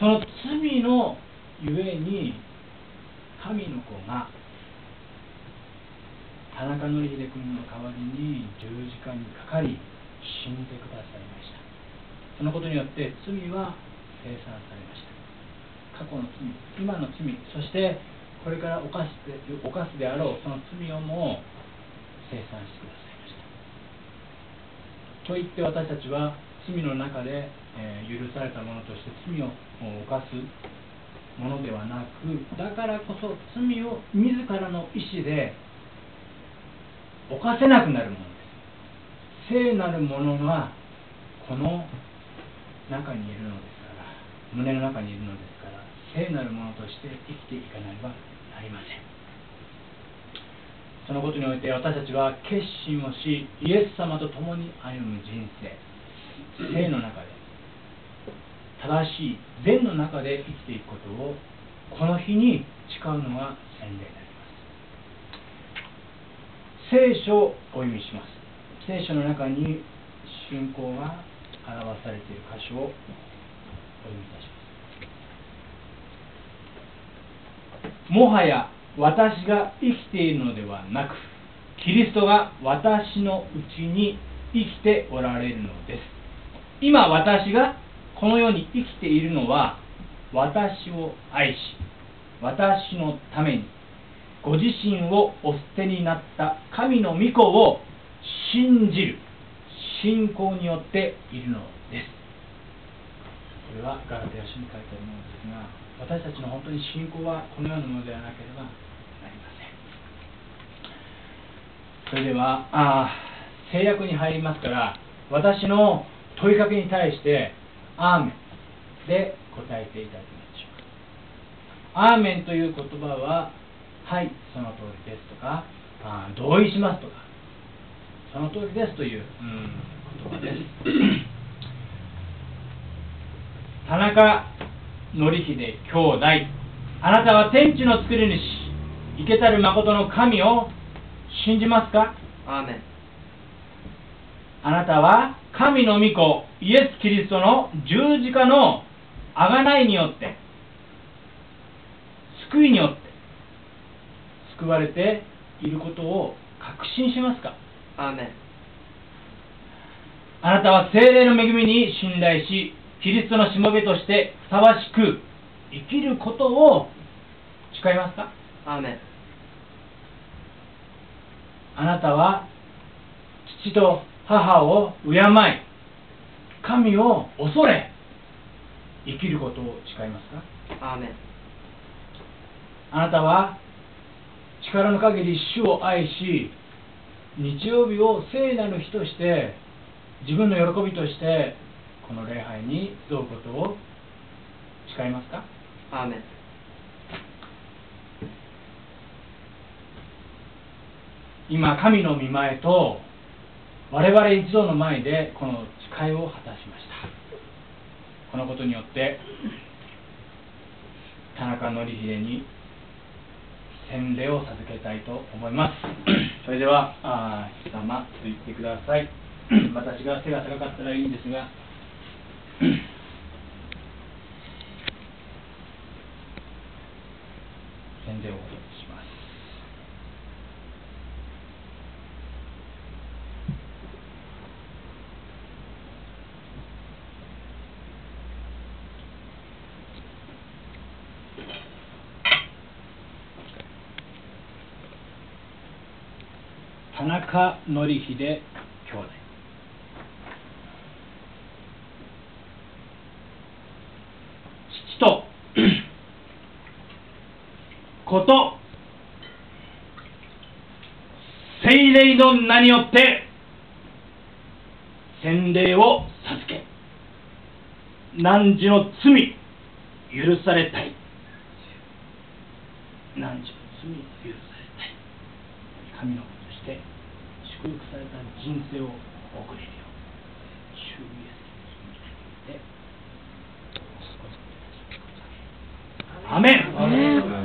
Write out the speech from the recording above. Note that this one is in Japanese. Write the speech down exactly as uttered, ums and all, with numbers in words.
その罪のゆえに神の子が田中典秀君の代わりに十字架にかかり死んでくださいました。そのことによって罪は清算されました。過去の罪、今の罪、そしてこれから犯して犯すであろうその罪をも清算してくださいました。と言って私たちは罪の中で、えー、許されたものとして罪を犯すものではなく、だからこそ罪を自らの意志で犯せなくなるものです。聖なるものがこの中にいるのですから、胸の中にいるのですから、聖なるものとして生きていかなればなりません。そのことにおいて私たちは決心をし、イエス様と共に歩む人生、聖の中で正しい善の中で生きていくことをこの日に誓うのが洗礼であります。聖書をお読みします。聖書の中に信仰が表されている箇所をお読みいたします。もはや私が生きているのではなく、キリストが私のうちに生きておられるのです。今私がこの世に生きているのは、私を愛し、私のためにご自身をお捨てになった神の御子を信じる信仰によっているのです。これはガラテヤ書に書いてあるものですが、私たちの本当に信仰はこのようなものではなければなりません。それではあ制約に入りますから、私の問いかけに対してアーメンで答えていただけますでしょうか。アーメンという言葉は、はい、その通りですとか、あ同意しますとか、その通りですという、うん、言葉です。田中典秀兄弟、あなたは天地の作り主、生けたる誠の神を信じますか？ アーメン。 あなたは神の御子イエス・キリストの十字架の贖いによって救いによって救われていることを確信しますか？ アーメン。 あなたは聖霊の恵みに信頼し、キリストのしもべとしてふさわしく生きることを誓いますか？ アーメン。 あなたは父と母を敬い、神を恐れ生きることを誓いますか？ アーメン。 あなたは力の限り主を愛し、日曜日を聖なる日として自分の喜びとしてこの礼拝に集うことを誓いますか？ アーメン。 今神の御前と我々一同の前でこの誓いを果たしました。このことによって田中典秀に洗礼を授けたいと思います。それではあ貴様と言ってください。私が背が高かったらいいんですが、洗礼をお願いします。田中典秀兄弟、父と子と聖霊の名によって洗礼を授け、汝の罪許されたい、汝の罪許されたい、神の子として祝福された人生を送れるよう主イエスによってアーメン。アーメン。